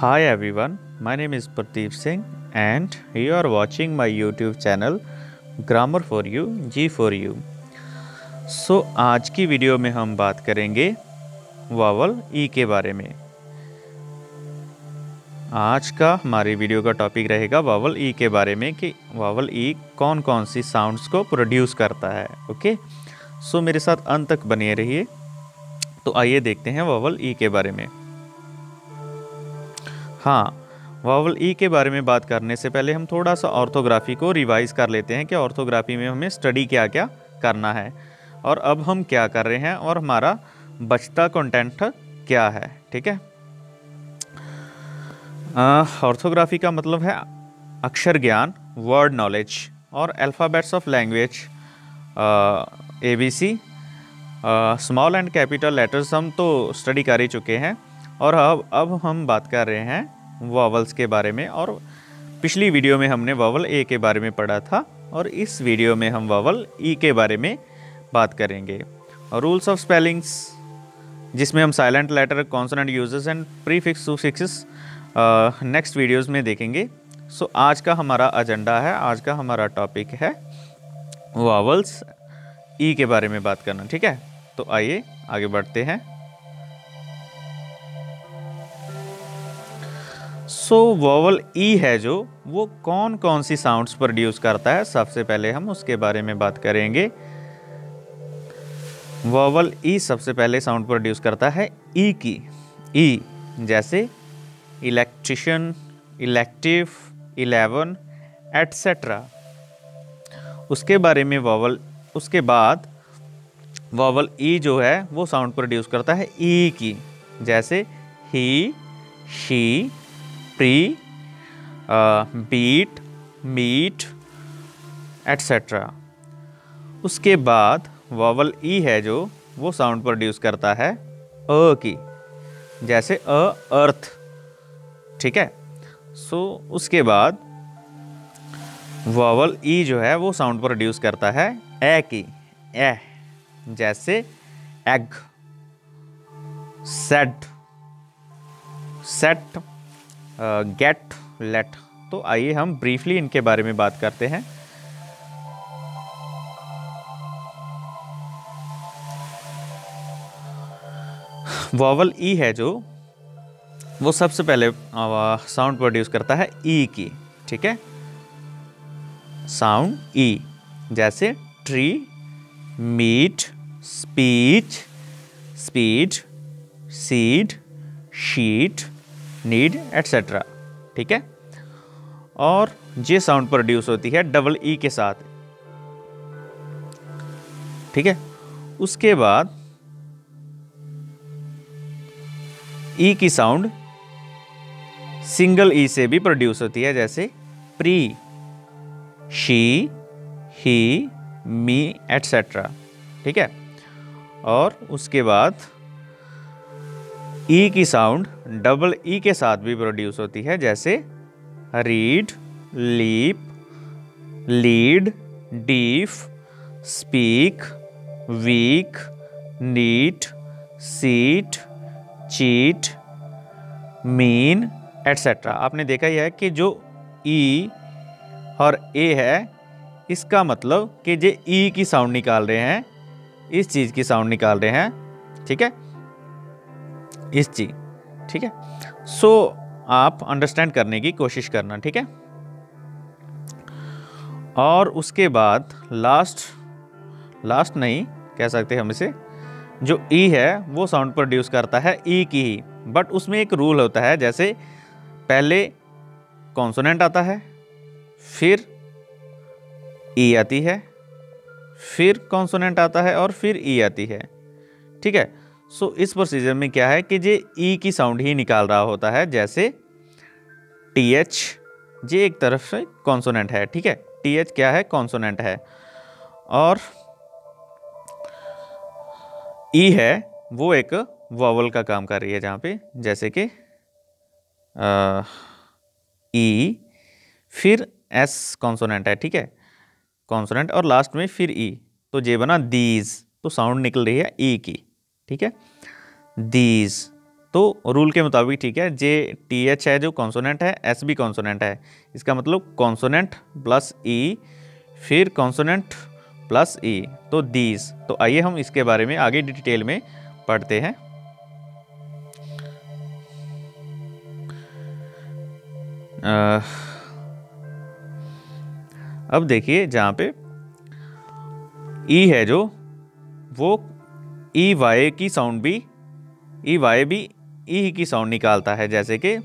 Hi everyone, my name is Pradeep Singh and you are watching my YouTube channel Grammar for You G for You। आज की video में हम बात करेंगे vowel ई के बारे में। आज का हमारी वीडियो का टॉपिक रहेगा वावल ई के बारे में कि वावल ई कौन कौन सी साउंड्स को प्रोड्यूस करता है। ओके, मेरे साथ अंत तक बने रहिए। तो आइए देखते हैं वावल ई के बारे में। हाँ, वावल ई के बारे में बात करने से पहले हम थोड़ा सा ऑर्थोग्राफी को रिवाइज कर लेते हैं कि ऑर्थोग्राफी में हमें स्टडी क्या क्या करना है और अब हम क्या कर रहे हैं और हमारा बचता कंटेंट क्या है। ठीक है, ऑर्थोग्राफी का मतलब है अक्षर ज्ञान, वर्ड नॉलेज और alphabets of language, ABC, small and capital letters हम तो स्टडी कर ही चुके हैं। और अब हम बात कर रहे हैं वॉवल्स के बारे में। और पिछली वीडियो में हमने वॉवल ए के बारे में पढ़ा था और इस वीडियो में हम वॉवल ई के बारे में बात करेंगे। और रूल्स ऑफ स्पेलिंग्स, जिसमें हम silent letter, consonant uses and prefix suffixes next videos में देखेंगे। आज का हमारा एजेंडा है, आज का हमारा टॉपिक है वॉवल्स ई के बारे में बात करना। ठीक है, तो आइए आगे बढ़ते हैं। वॉवल ई है जो वो कौन कौन सी साउंड्स प्रोड्यूस करता है, सबसे पहले हम उसके बारे में बात करेंगे। वॉवल ई सबसे पहले साउंड प्रोड्यूस करता है ई की। ई जैसे इलेक्ट्रिशियन, इलेक्टिव, 11, एटसेट्रा। उसके बाद वॉवल ई जो है वो साउंड प्रोड्यूस करता है ई की, जैसे he, she, pre, beat, meat, etcetera. उसके बाद वॉवल ई है जो वो साउंड प्रोड्यूस करता है अ की, जैसे अर्थ। ठीक है, उसके बाद वॉवल ई जो है वो साउंड प्रोड्यूस करता है ए की, ए, जैसे एग, सेट, गेट, लेट। तो आइए हम ब्रीफली इनके बारे में बात करते हैं। वॉवल ई है जो वो सबसे पहले साउंड प्रोड्यूस करता है ई की। ठीक है, साउंड ई, जैसे tree, meat, speech, speed, seed, sheet, need, etcetera. ठीक है, और ये साउंड प्रोड्यूस होती है डबल ई के साथ। ठीक है, उसके बाद ई की साउंड सिंगल ई से भी प्रोड्यूस होती है, जैसे pre, she, he, me, etcetera. ठीक है, और उसके बाद ई की साउंड डबल ई के साथ भी प्रोड्यूस होती है, जैसे read, leap, lead, deaf, speak, week, neat, seat, cheat, mean, etcetera. आपने देखा ही है कि जो ई और ए है, इसका मतलब कि जे ई की साउंड निकाल रहे हैं, इस चीज़ की साउंड निकाल रहे हैं। ठीक है, इस चीज। ठीक है, आप अंडरस्टैंड करने की कोशिश करना। ठीक है, और उसके बाद लास्ट नहीं कह सकते हम इसे, जो ई है वो साउंड प्रोड्यूस करता है ई की ही, बट उसमें एक रूल होता है, जैसे पहले कॉन्सोनेंट आता है, फिर ई आती है, फिर कॉन्सोनेंट आता है और फिर ई आती है। ठीक है, इस प्रोसीजर में क्या है कि जे ई की साउंड ही निकाल रहा होता है, जैसे TH, जे एक तरफ से कॉन्सोनेंट है। ठीक है, TH क्या है, कॉन्सोनेंट है, और ई है वो एक वॉवल का काम कर रही है जहाँ पे, जैसे कि ई, फिर S कॉन्सोनेंट है। ठीक है, कॉन्सोनेंट और लास्ट में फिर ई, तो जे बना दीज, तो साउंड निकल रही है ई की। ठीक है, दीज। तो रूल के मुताबिक ठीक है, जे टी एच है जो कॉन्सोनेंट है, एस भी कॉन्सोनेंट है, इसका मतलब कॉन्सोनेंट प्लस ई फिर कॉन्सोनेंट प्लस ई, तो दीज। तो आइए हम इसके बारे में आगे डिटेल में पढ़ते हैं। अब देखिए जहाँ पे ई है जो वो ई वाई की साउंड भी, ई वाई भी ई की साउंड निकालता है, जैसे कि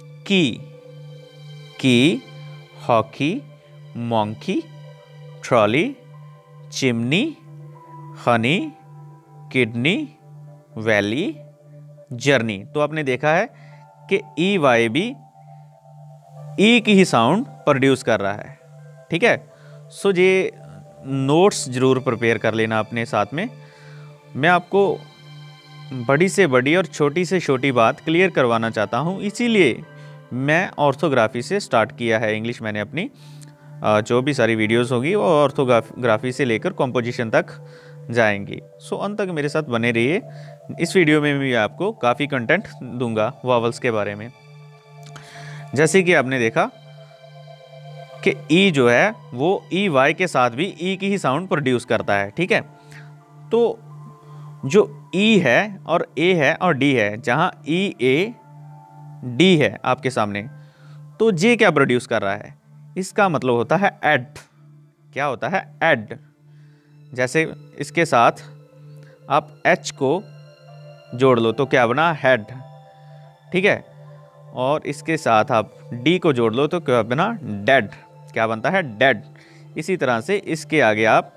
key, hockey, monkey, trolley, chimney, honey, kidney, valley, journey. तो आपने देखा है कि ई वाई भी ई की ही साउंड प्रोड्यूस कर रहा है, ठीक है। सो ये नोट्स ज़रूर प्रिपेयर कर लेना अपने साथ में। मैं आपको बड़ी से बड़ी और छोटी से छोटी बात क्लियर करवाना चाहता हूँ, इसीलिए मैं ऑर्थोग्राफी से स्टार्ट किया है इंग्लिश। मैंने अपनी जो भी सारी वीडियोस होगी वो ऑर्थोग्राफी से लेकर कॉम्पोजिशन तक जाएंगी। सो अंत तक मेरे साथ बने रहिए। इस वीडियो में भी आपको काफ़ी कंटेंट दूंगा वॉवल्स के बारे में। जैसे कि आपने देखा कि ई जो है वो ई वाई के साथ भी ई की ही साउंड प्रोड्यूस करता है, ठीक है। तो जो ई है और ए है और डी है, जहाँ ई ए डी है आपके सामने, तो जे क्या प्रोड्यूस कर रहा है, इसका मतलब होता है एड। क्या होता है? एड। जैसे इसके साथ आप एच को जोड़ लो तो क्या बना? हेड, ठीक है। और इसके साथ आप डी को जोड़ लो तो क्या बना? डेड। क्या बनता है? डेड। इसी तरह से इसके आगे आप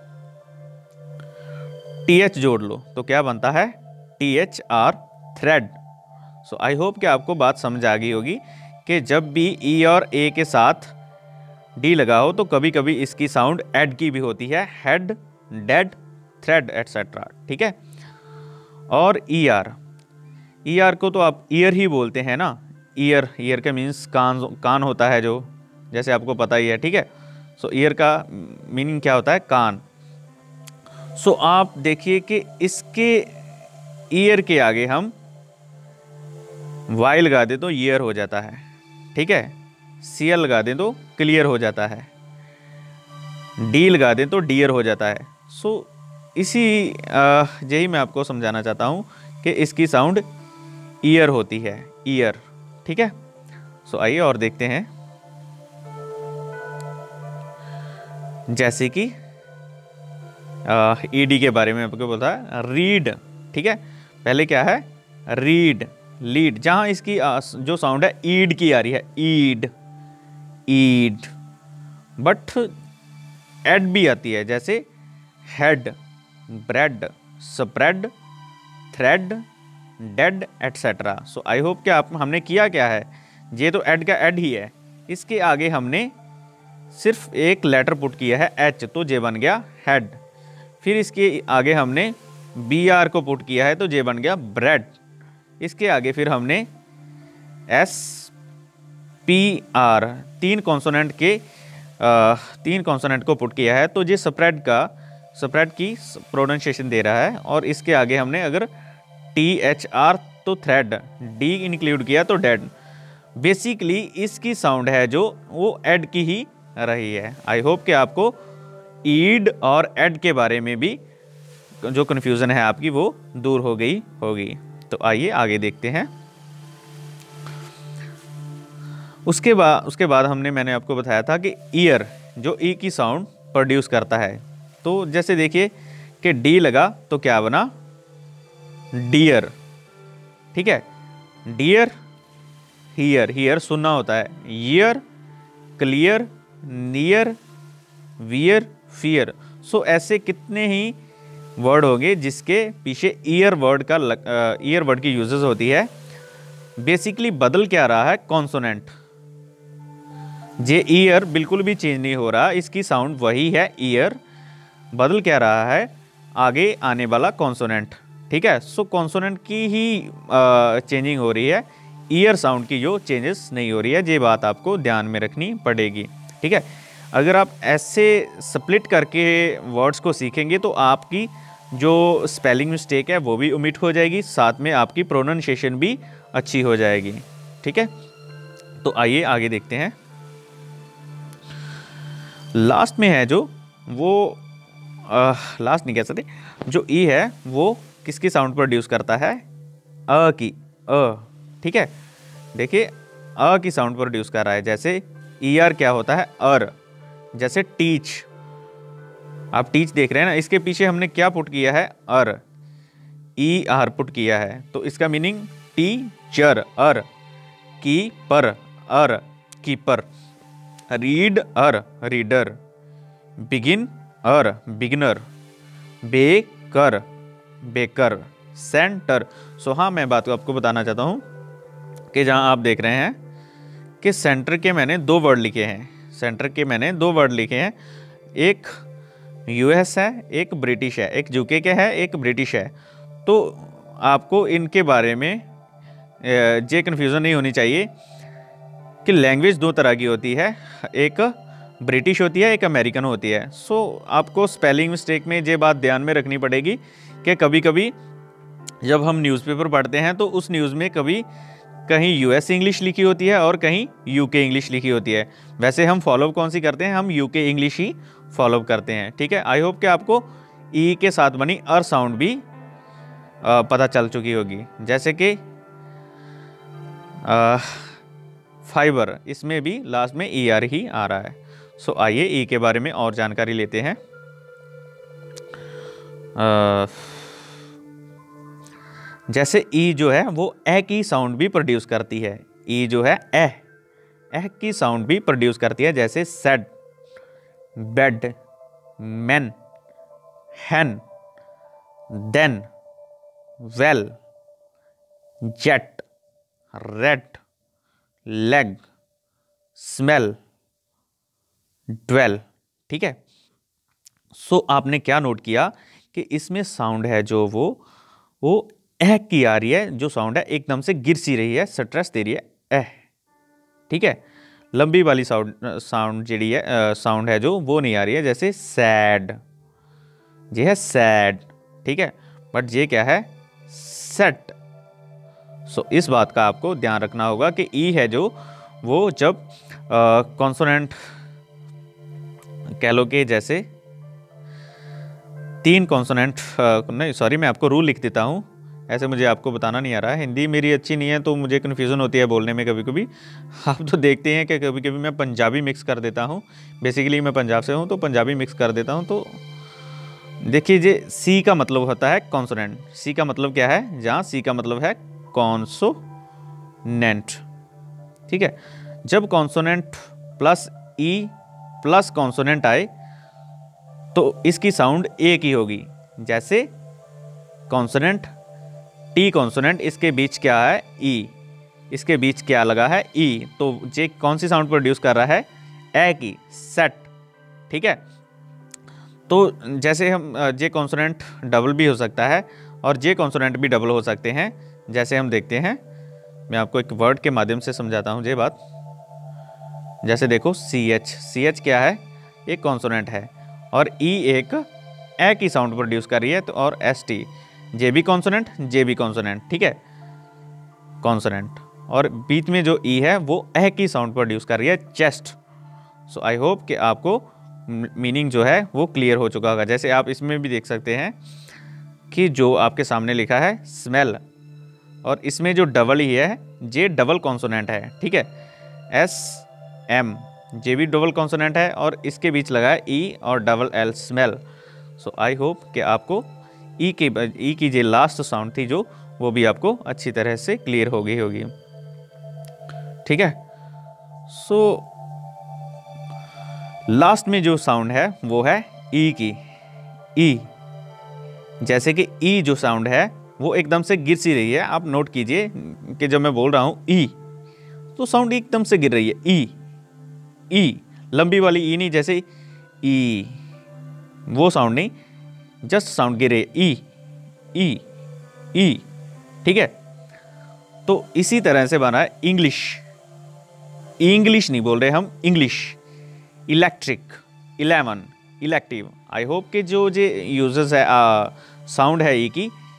टी एच जोड़ लो तो क्या बनता है? T H R, thread. So I hope कि आपको बात समझ आ गई होगी कि जब भी ई और ए के साथ डी लगा हो तो कभी कभी इसकी साउंड एड की भी होती है, हेड, डेड, थ्रेड एटसेट्रा, ठीक है। और ई आर को तो आप ईयर ही बोलते हैं ना। ईयर का मीन्स कान होता है, जो जैसे आपको पता ही है, ठीक है। सो ईयर का मीनिंग क्या होता है? कान। सो आप देखिए कि इसके ईयर के आगे हम वाई लगा दे तो ईयर हो जाता है, ठीक है। सी एल लगा दें तो क्लियर हो जाता है, डी लगा दें तो डियर हो जाता है। सो इसी यही मैं आपको समझाना चाहता हूँ कि इसकी साउंड ईयर होती है, ईयर, ठीक है। सो आइए और देखते हैं। जैसे कि ईडी के बारे में आपको बोलता है रीड, ठीक है। पहले क्या है? रीड, लीड, जहाँ इसकी जो साउंड है ईड की आ रही है, ईड, ईड। बट एड भी आती है, जैसे head, bread, spread, thread, dead etcetera. So I hope कि आप हमने किया क्या है, ये तो एड का एड ही है, इसके आगे हमने सिर्फ एक लेटर पुट किया है एच, तो जे बन गया हेड। फिर इसके आगे हमने बी आर को पुट किया है तो जे बन गया ब्रेड। इसके आगे फिर हमने एस पी आर, तीन कॉन्सोनेंट को पुट किया है तो ये स्प्रेड की प्रोनाउंसिएशन दे रहा है। और इसके आगे हमने अगर टी एच आर तो थ्रेड, डी इंक्लूड किया तो डेड। बेसिकली इसकी साउंड है जो वो एड की ही रही है। आई होप कि आपको ईड और एड के बारे में भी जो कन्फ्यूज़न है आपकी वो दूर हो गई होगी। तो आइए आगे देखते हैं। उसके बाद मैंने आपको बताया था कि ईयर जो ई की साउंड प्रोड्यूस करता है। तो जैसे देखिए कि डी लगा तो क्या बना? डियर, ठीक है। डियर, हियर सुनना होता है, ear, clear, near, wear, fear. So ऐसे कितने ही वर्ड होंगे जिसके पीछे ईयर वर्ड की यूजेस होती है। बेसिकली बदल क्या रहा है? कॉन्सोनेंट। जे ईयर बिल्कुल भी चेंज नहीं हो रहा, इसकी साउंड वही है ईयर। बदल क्या रहा है? आगे आने वाला कॉन्सोनेंट, ठीक है। सो कॉन्सोनेंट की ही चेंजिंग हो रही है, ईयर साउंड की जो चेंजेस नहीं हो रही है। ये बात आपको ध्यान में रखनी पड़ेगी, ठीक है। अगर आप ऐसे स्प्लिट करके वर्ड्स को सीखेंगे तो आपकी जो स्पेलिंग मिस्टेक है वो भी ओमिट हो जाएगी, साथ में आपकी प्रोनाउंसिएशन भी अच्छी हो जाएगी। ठीक है, तो आइए आगे देखते हैं। लास्ट में है जो वो लास्ट नहीं कह सकते, जो ई है वो किसकी साउंड प्रोड्यूस करता है? अ की, अ। ठीक है, देखिए अ की साउंड प्रोड्यूस कर रहा है। जैसे ई आर क्या होता है? अर। जैसे टीच, आप टीच देख रहे हैं ना, इसके पीछे हमने क्या पुट किया है? अर, ई आर पुट किया है, तो इसका meaning teacher, er. Keep, er, keeper. Read, er, reader. Begin, er, beginner. Baker, baker. Centre. So हाँ, मैं बात को आपको बताना चाहता हूँ कि जहाँ आप देख रहे हैं कि सेंटर के मैंने 2 वर्ड लिखे हैं। सेंटर के मैंने 2 वर्ड लिखे हैं, एक यूएस है, एक ब्रिटिश है। एक यूके के है, एक ब्रिटिश है। तो आपको इनके बारे में ये कन्फ्यूज़न नहीं होनी चाहिए कि लैंग्वेज 2 तरह की होती है, एक ब्रिटिश होती है, एक अमेरिकन होती है। सो आपको स्पेलिंग मिस्टेक में ये बात ध्यान में रखनी पड़ेगी कि कभी कभी जब हम न्यूज़पेपर पढ़ते हैं तो उस न्यूज़ में कभी कहीं यूएस इंग्लिश लिखी होती है और कहीं यूके इंग्लिश लिखी होती है। वैसे हम फॉलो कौन सी करते हैं? हम यूके इंग्लिश ही फॉलो करते हैं। ठीक है, आई होप कि आपको ई के साथ बनी अर साउंड भी पता चल चुकी होगी। जैसे कि फाइबर, इसमें भी लास्ट में ई आर ही आ रहा है। सो आइए ई के बारे में और जानकारी लेते हैं। जैसे ई जो है वो ए की साउंड भी प्रोड्यूस करती है। ई जो है ए की साउंड भी प्रोड्यूस करती है। जैसे said, bed, man, hen, then, well, jet, red, leg, smell, dwell. ठीक है, सो आपने क्या नोट किया कि इसमें साउंड है जो वो एह की आ रही है। जो साउंड है एकदम से गिर सी रही है, स्ट्रेस दे रही है, एह। ठीक है, लंबी वाली साउंड जी है, साउंड है जो वो नहीं आ रही है। जैसे सैड, ये है सैड। ठीक है, बट ये क्या है? सेट। सो इस बात का आपको ध्यान रखना होगा कि ई है जो वो जब कॉन्सोनेंट कह लो कि जैसे 3 कॉन्सोनेंट, नहीं सॉरी, मैं आपको रूल लिख देता हूँ, ऐसे मुझे आपको बताना नहीं आ रहा है। हिंदी मेरी अच्छी नहीं है तो मुझे कन्फ्यूज़न होती है बोलने में कभी कभी। आप तो देखते हैं कि कभी कभी मैं पंजाबी मिक्स कर देता हूँ। बेसिकली मैं पंजाब से हूँ तो पंजाबी मिक्स कर देता हूँ। तो देखिए, ये सी का मतलब होता है कॉन्सोनेंट। सी का मतलब क्या है? जहाँ सी का मतलब है कॉन्सोनेंट। ठीक है, जब consonant plus E plus consonant आए तो इसकी साउंड ए की होगी। जैसे कॉन्सोनेंट, टी कॉन्सोनेंट, इसके बीच क्या है? ई। इसके बीच क्या लगा है? ई। तो जे कौन सी साउंड प्रोड्यूस कर रहा है? ए की, सेट। ठीक है, तो जैसे हम जे कॉन्सोनेंट डबल भी हो सकता है और जे कॉन्सोनेंट भी डबल हो सकते हैं। जैसे हम देखते हैं, मैं आपको एक वर्ड के माध्यम से समझाता हूँ ये बात। जैसे देखो सी एच, सी एच क्या है? एक कॉन्सोनेंट है और ई एक ए की साउंड प्रोड्यूस कर रही है। तो और एस टी, जे भी कॉन्सोनेंट, जे भी कॉन्सोनेंट। ठीक है, कॉन्सोनेंट, और बीच में जो ई है वो ए की साउंड प्रोड्यूस कर रही है, चेस्ट। सो आई होप कि आपको मीनिंग जो है वो क्लियर हो चुका होगा। जैसे आप इसमें भी देख सकते हैं कि जो आपके सामने लिखा है स्मेल, और इसमें जो डबल ही है जे डबल कॉन्सोनेंट है। ठीक है, एस एम, जे भी डबल कॉन्सोनेंट है और इसके बीच लगा है ई और double L, smell. So I hope कि आपको ई की जो लास्ट साउंड थी जो वो भी आपको अच्छी तरह से क्लियर हो गई होगी। ठीक है, सो लास्ट में जो साउंड है वो है ई की, ई। जैसे कि ई जो साउंड है वो एकदम से गिर सी रही है। आप नोट कीजिए कि जब मैं बोल रहा हूँ ई तो साउंड एकदम से गिर रही है, ई। ई लंबी वाली ई नहीं, जैसे ई वो साउंड नहीं, जस्ट साउंड गिर रही है, ई ई ई। ठीक है, तो इसी तरह से बना है इंग्लिश। इंग्लिश नहीं बोल रहे हम, English. Electric, 11, elective. I hope कि जो यूजर्स है साउंड है ई की,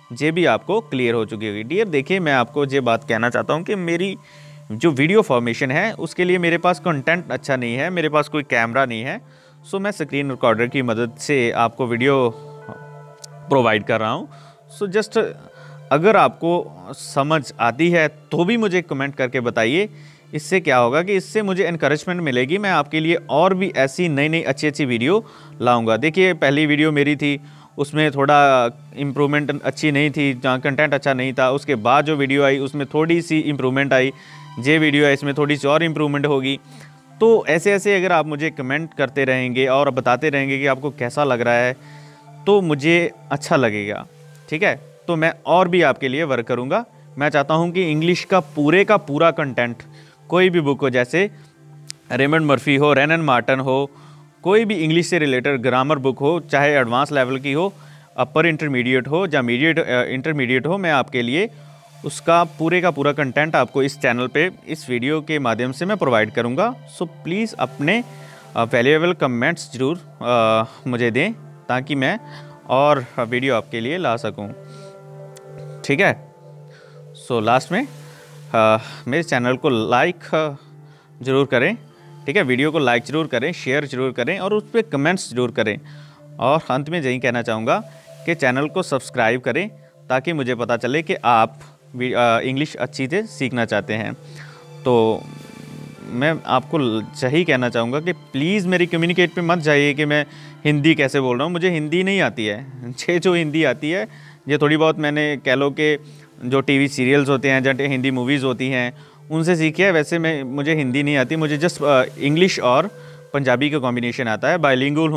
ये भी आपको क्लियर हो चुकी होगी। डियर देखिए, मैं आपको ये बात कहना चाहता हूँ कि मेरी जो वीडियो फॉर्मेशन है उसके लिए मेरे पास कंटेंट अच्छा नहीं है, मेरे पास कोई कैमरा नहीं है। सो मैं स्क्रीन रिकॉर्डर की मदद से आपको वीडियो प्रोवाइड कर रहा हूँ। सो जस्ट अगर आपको समझ आती है तो भी मुझे कमेंट करके बताइए। इससे क्या होगा कि इससे मुझे इनकरेजमेंट मिलेगी, मैं आपके लिए और भी ऐसी नई नई अच्छी अच्छी वीडियो लाऊंगा। देखिए पहली वीडियो मेरी थी उसमें थोड़ा इम्प्रूवमेंट अच्छी नहीं थी, जहाँ कंटेंट अच्छा नहीं था। उसके बाद जो वीडियो आई उसमें थोड़ी सी इम्प्रूवमेंट आई। ये वीडियो है इसमें थोड़ी सी और इम्प्रूवमेंट होगी। तो ऐसे ऐसे अगर आप मुझे कमेंट करते रहेंगे और बताते रहेंगे कि आपको कैसा लग रहा है तो मुझे अच्छा लगेगा, ठीक है। तो मैं और भी आपके लिए वर्क करूँगा। मैं चाहता हूँ कि इंग्लिश का पूरा कंटेंट, कोई भी बुक हो, जैसे रेमंड मर्फी हो, रेनन मार्टन हो, कोई भी इंग्लिश से रिलेटेड ग्रामर बुक हो, चाहे एडवांस लेवल की हो, अपर इंटरमीडिएट हो या इंटरमीडिएट हो, मैं आपके लिए उसका का पूरा कंटेंट आपको इस चैनल पे इस वीडियो के माध्यम से मैं प्रोवाइड करूँगा। सो प्लीज़ अपने वैल्यूएबल कमेंट्स ज़रूर मुझे दें ताकि मैं और वीडियो आपके लिए ला सकूं, ठीक है। सो लास्ट में मेरे चैनल को लाइक ज़रूर करें, ठीक है। वीडियो को लाइक ज़रूर करें, शेयर ज़रूर करें और उस पर कमेंट्स ज़रूर करें। और अंत में यही कहना चाहूँगा कि चैनल को सब्सक्राइब करें ताकि मुझे पता चले कि आप इंग्लिश अच्छी से सीखना चाहते हैं। तो मैं आपको यही कहना चाहूँगा कि प्लीज़ मेरी कम्युनिकेट पे मत जाइए कि मैं हिंदी कैसे बोल रहा हूँ। मुझे हिंदी नहीं आती है। जो हिंदी आती है ये थोड़ी बहुत मैंने कह लो कि जो टीवी सीरियल्स होते हैं या हिंदी मूवीज़ होती हैं उनसे सीखी है। वैसे मुझे हिंदी नहीं आती, मुझे जस्ट इंग्लिश और पंजाबी का कॉम्बिनेशन आता है। बाइलिंगुअल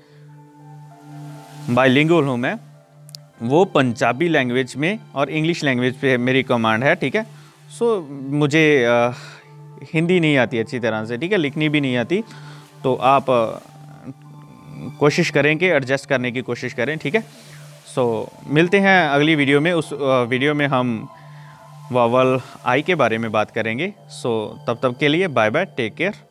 हूँ मैं, वो पंजाबी लैंग्वेज में और इंग्लिश लैंग्वेज पे मेरी कमांड है, ठीक है। सो मुझे हिंदी नहीं आती अच्छी तरह से, ठीक है, लिखनी भी नहीं आती। तो आप कोशिश करें कि एडजस्ट करने की कोशिश करें, ठीक है। सो मिलते हैं अगली वीडियो में। उस वीडियो में हम वावल आई के बारे में बात करेंगे। सो तब के लिए बाय बाय, टेक केयर।